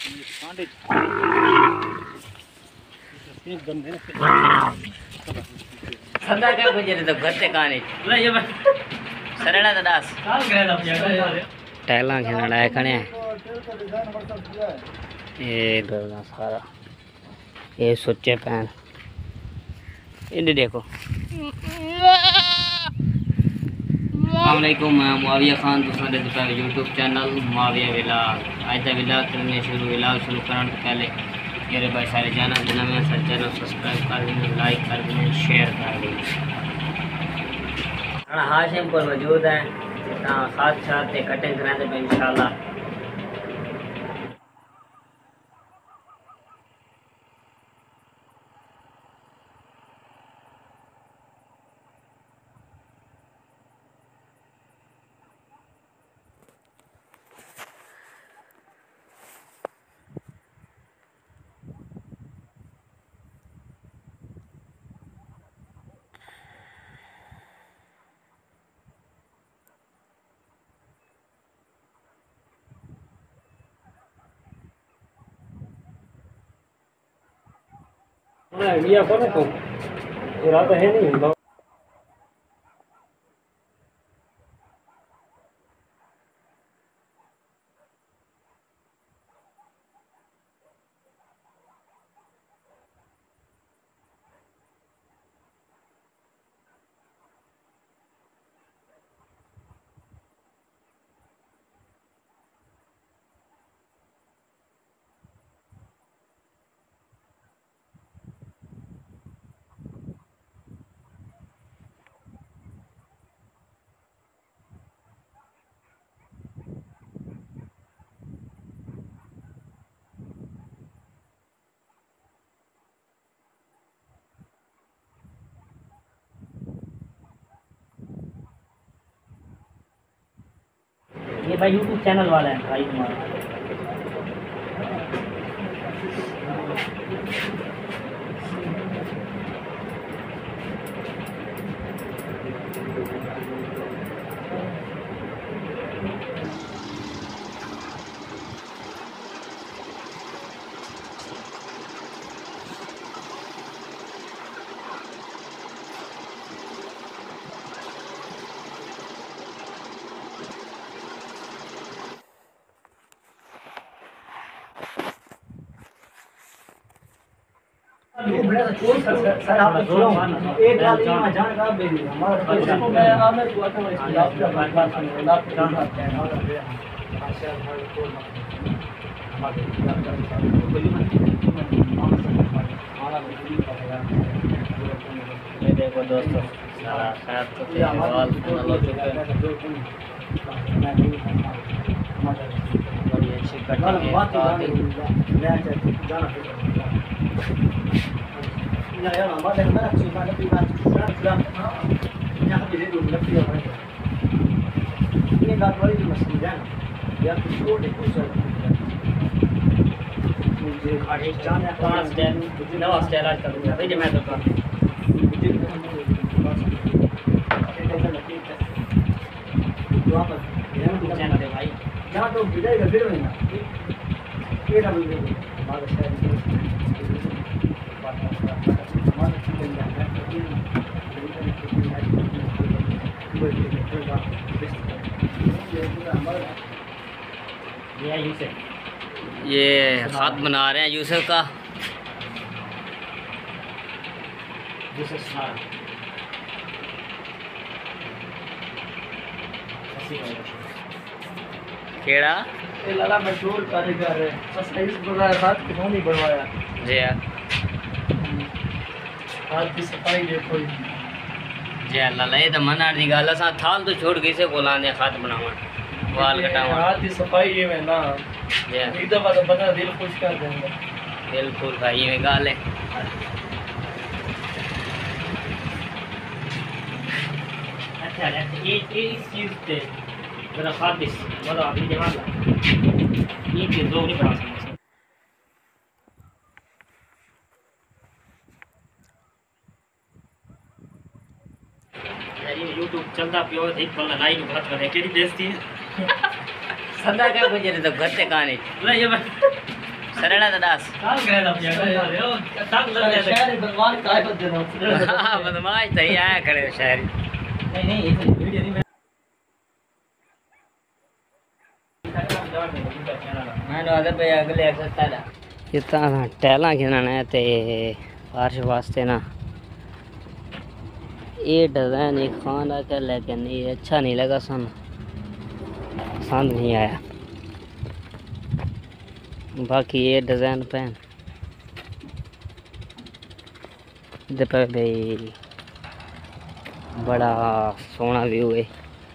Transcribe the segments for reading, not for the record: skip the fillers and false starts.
संदा क्या गुजरे तो घर से कहानी सरड़ा तो दास टैला खेलना है कने ये डरना सारा ये सोचे पैन इन्हें देखो। अस्सलामुअलैकुम, मैं मुआविया खान तो सारे दोस्तों यूट्यूब चैनल मुआविया विलाग आज का विलाग करने शुरू करने से पहले मेरे भाई सारे जाना जिन्हें मैं सर चैनल सब्सक्राइब कर दें, लाइक कर दें, शेयर कर दें। हाशिम पर मौजूद है साथ साथ कटिंग कराते पे इंशाल्लाह। इंडिया को ना तो इरादा है नहीं। ये भाई यूट्यूब चैनल वाला है भाई तुम्हारा। सर आप एक बार यहाँ जान का दे दीजिए हमारा मैं हमें तो आता हूँ आपका बात सुनो आप काम करते हैं और ये देखो दोस्तों सारा खैर तो सवाल फाइनल हो चुका है और ये अच्छी cutting ya ya nambah dari mana cuma ada bilang yang jadi dulu lebih apa itu ini nggak boleh di mesin dan ya itu dikusur मुझे खाड़ी जाने पांच दिन नवा स्टेराज कर दिया भाई मैं तो कर चैनल है भाई यहाँ तो बिजाएगा फिर नहीं ना ये ना बिजाएगा हमारा शहर ये खात बना रहे हैं यूसुफ का। केड़ा ये लाला मशहूर कारीगर है बस इस बड़ा हाथ क्यों नहीं बनवाया जी हाथ की सफाई देखो जी लाला ये तो मना दी गाल असा थाल तो छोड़ के से बोलाने खात बनावा वाल कटावा हाथ की सफाई ये में ना जी एक दफा तो बंदा दिल खुश कर देंगे बिल्कुल भाई ये गाल है। अच्छा ये इस चीज पे जरा खादिश बोलो अभी जवाब ये चीज दो नहीं बना सकते ये यूट्यूब चलता पियो एक बल्ला लाइन बात करे केडी बेइज्जती है संदा क्या गुजरे तो घर से कहानी नहीं ये सरड़ा तो दास काल करे ना पिया करे हो तक लग जाए शहर भगवान काय बद देना हां बदमाश तो ही आया खड़े शहर नहीं नहीं ये वीडियो नहीं मैं आदर पे अगले एक्सरसाइज इतना टहला खिलाना है ते बारिश वास्ते ना ये डिज़ाइन एक खान आकर लेकिन ये अच्छा नहीं लगा सन पसंद नहीं आया बाकी ये डिज़ाइन पहन इधर पे भाई बड़ा सोहना व्यू है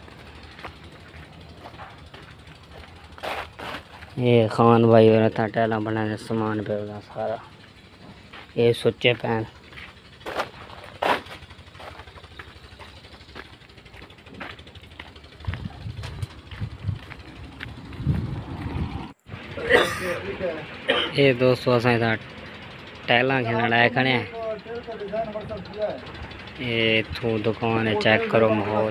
ये खान भाई और था टहला बनाने सामान पे होगा सारा ये सोचे पहन ये दोस्तों असें था टहला खेलने आए खड़े हैं ये इथों दुकान है चेक करो माहौल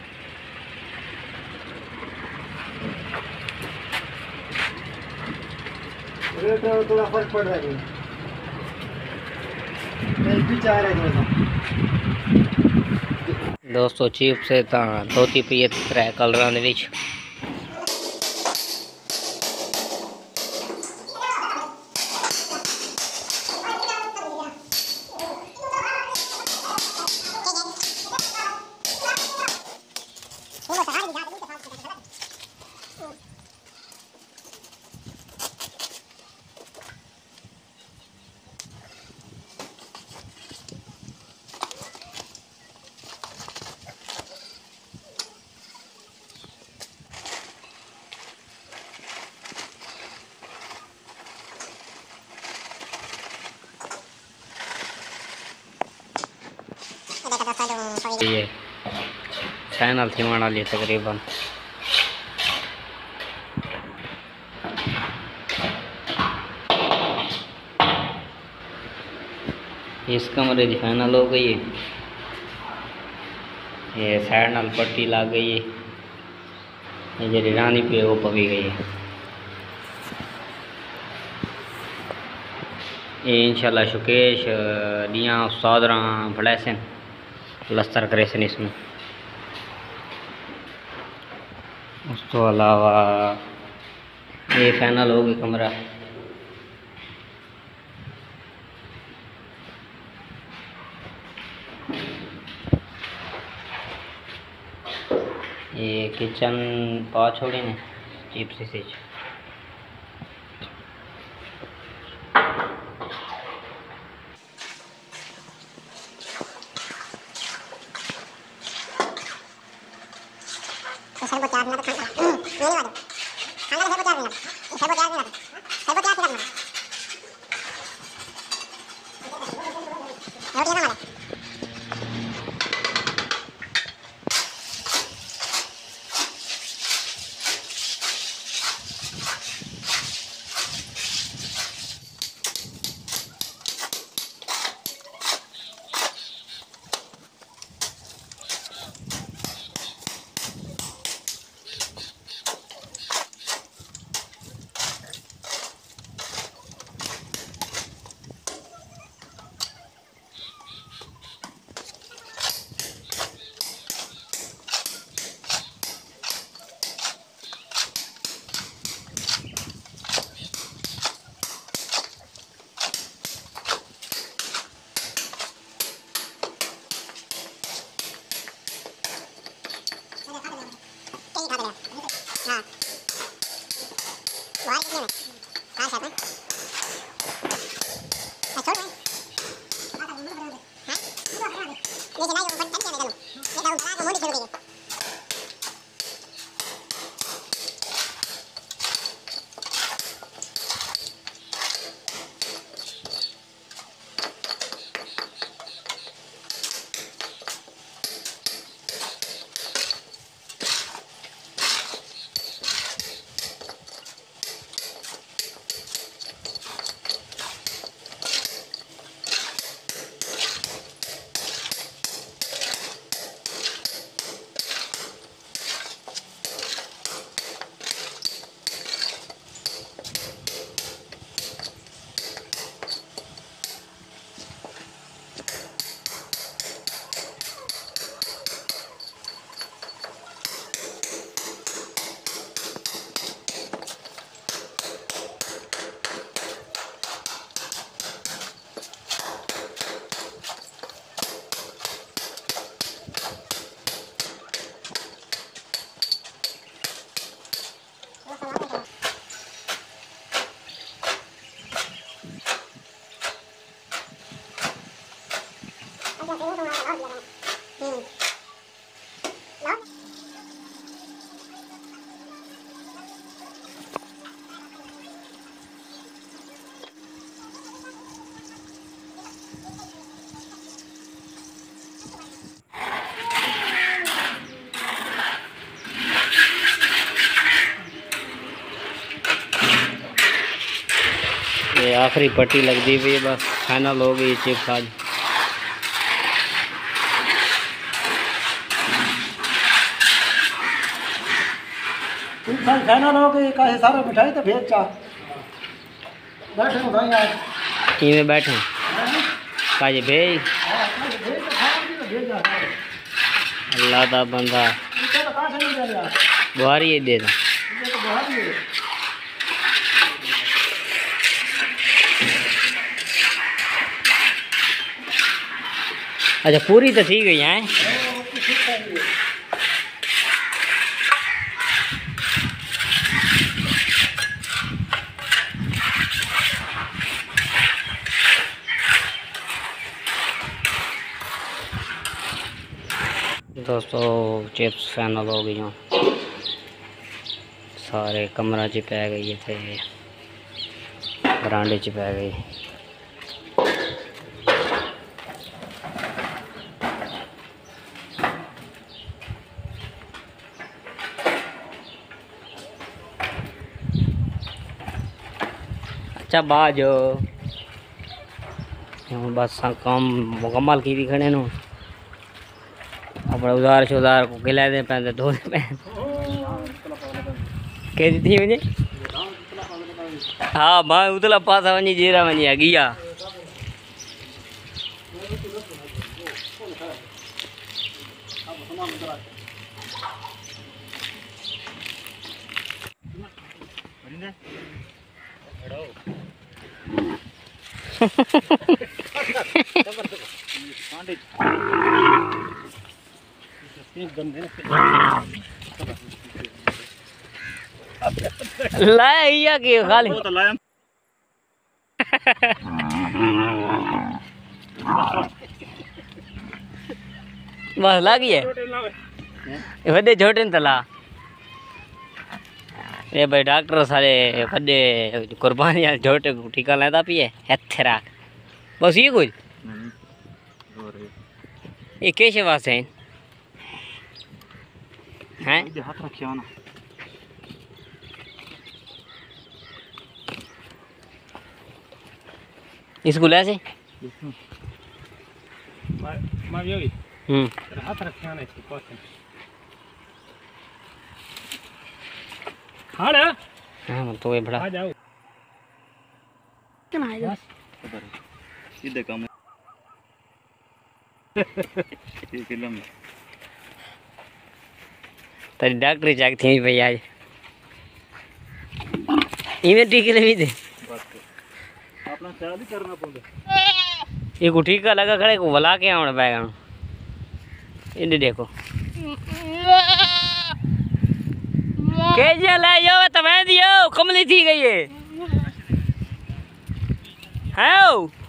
रेट थोड़ा फर्क पड़ रहा है भी चाह रहे थोड़ा दोस्तों चीप से था धोती पी त्रै कलर ये चैनल थी माना लिए तकरीबन इस कमरे की फाइनल हो गई है ये साइड नाल पट्टी लग गई है ये जी रानी पे वो पवी गई है ये इंशाल्लाह शुकेश दियाँ उस्ताद रहा फड़ैसन प्लस्तर करे सन इसमें उस तो अलावा ये फाइनल हो गया कमरा ये किचन पा छोड़ी ने चिप्स से ये आखिरी पट्टी लग दी हुई है, बस फाइनल हो गई चिप्स आज। फाइनल हो गई का सारा मिठाई तो भेज चा बैठे हो भाई यार इनमें बैठे काजे भेज अल्लाह दा बंदा बुहारी ये दे दा अच्छा पूरी तो ठीक गई है। दोस्तों चिप्स फाइनल हो गई, सारे कमरा च पै गई थे, बरांडे च पै गई। अच्छा बाज बस काम मुकम्मल की खड़े नु अपना उधार शुधार को खिला दे पैंते धो दे पैं कह दी थी मुझे। हाँ मैं उतला पासा वनी जीरा वनी आ गया लाया के खाली बस लागी है वे छोटे तला ये भाई डॉक्टर सारे वे कुर्बानी छोटे टीका लेता पिए हथे राख बस ये कुछ ये कैसे वास्ते हैं हाथ रखियो ना स्कूल ऐसे हाथ रखियो ना इसको पास हाँ तो ये बड़ा आ जाओ कितना है सीधे काम ये फिल्म तेरी डॉक्टरी जाग थी भाई आज इन्हें टीके ले भी दे अपना ख्याल ही करना पड़ेगा। ये को टीका लगा खड़े को बुला के आना बैग इन्हें देखो कैसे ले जाओ तो मैं दियो कमली थी गई है